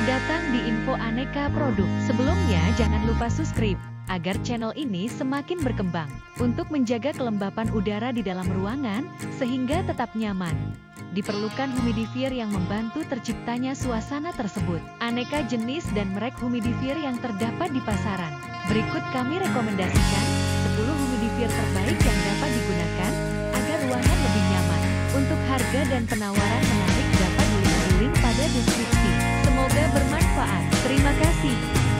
Selamat datang di Info Aneka Produk. Sebelumnya jangan lupa subscribe agar channel ini semakin berkembang untuk menjaga kelembapan udara di dalam ruangan sehingga tetap nyaman. Diperlukan humidifier yang membantu terciptanya suasana tersebut. Aneka jenis dan merek humidifier yang terdapat di pasaran. Berikut kami rekomendasikan 10 humidifier terbaik yang dapat digunakan agar ruangan lebih nyaman. Untuk harga dan penawaran menarik dapat dilihat link pada deskripsi. Semoga bermanfaat. Terima kasih.